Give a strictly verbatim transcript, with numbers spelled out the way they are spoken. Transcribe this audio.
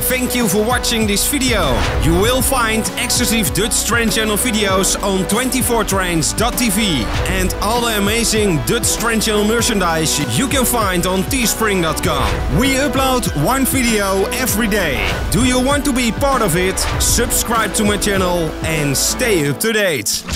thank you for watching this video. You will find exclusive Dutch train channel videos on twenty-four trains dot t v and all the amazing Dutch train channel merchandise you can find on teespring dot com. We upload one video every day. Do you want to be part of it? Subscribe to my channel and stay up to date.